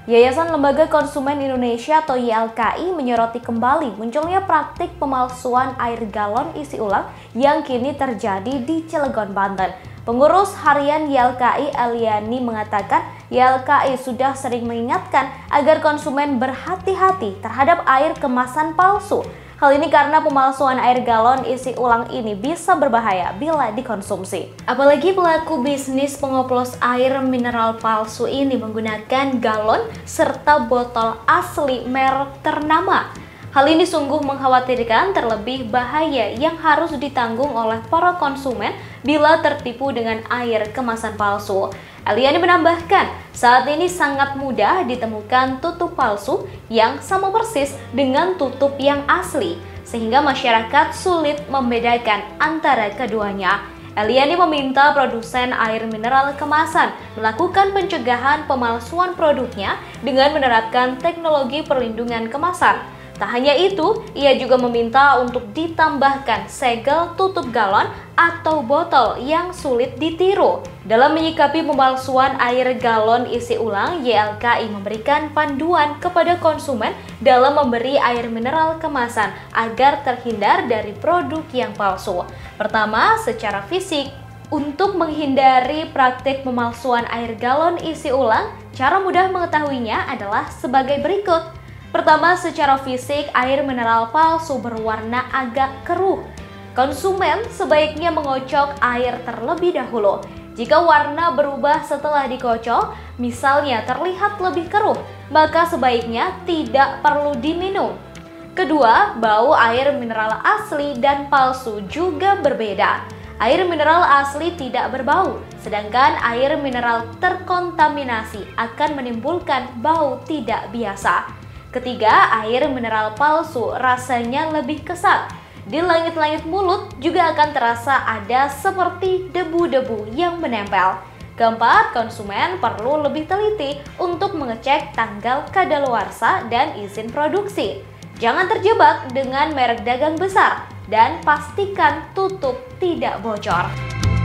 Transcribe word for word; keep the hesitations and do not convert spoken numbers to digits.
Yayasan Lembaga Konsumen Indonesia atau Y L K I menyoroti kembali munculnya praktik pemalsuan air galon isi ulang yang kini terjadi di Cilegon, Banten. Pengurus harian Y L K I Eliani mengatakan Y L K I sudah sering mengingatkan agar konsumen berhati-hati terhadap air kemasan palsu. Hal ini karena pemalsuan air galon isi ulang ini bisa berbahaya bila dikonsumsi. Apalagi pelaku bisnis pengoplos air mineral palsu ini menggunakan galon serta botol asli merek ternama. Hal ini sungguh mengkhawatirkan, terlebih bahaya yang harus ditanggung oleh para konsumen bila tertipu dengan air kemasan palsu. Eliani menambahkan, saat ini sangat mudah ditemukan tutup palsu yang sama persis dengan tutup yang asli, sehingga masyarakat sulit membedakan antara keduanya. Eliani meminta produsen air mineral kemasan melakukan pencegahan pemalsuan produknya dengan menerapkan teknologi perlindungan kemasan. Tak hanya itu, ia juga meminta untuk ditambahkan segel tutup galon atau botol yang sulit ditiru. Dalam menyikapi pemalsuan air galon isi ulang, Y L K I memberikan panduan kepada konsumen dalam memberi air mineral kemasan agar terhindar dari produk yang palsu. Pertama, secara fisik. Untuk menghindari praktik pemalsuan air galon isi ulang, cara mudah mengetahuinya adalah sebagai berikut. Pertama, secara fisik, air mineral palsu berwarna agak keruh. Konsumen sebaiknya mengocok air terlebih dahulu. Jika warna berubah setelah dikocok, misalnya terlihat lebih keruh, maka sebaiknya tidak perlu diminum. Kedua, bau air mineral asli dan palsu juga berbeda. Air mineral asli tidak berbau, sedangkan air mineral terkontaminasi akan menimbulkan bau tidak biasa. Ketiga, air mineral palsu rasanya lebih kesat. Di langit-langit mulut juga akan terasa ada seperti debu-debu yang menempel. Keempat, konsumen perlu lebih teliti untuk mengecek tanggal kadaluarsa dan izin produksi. Jangan terjebak dengan merek dagang besar dan pastikan tutup tidak bocor.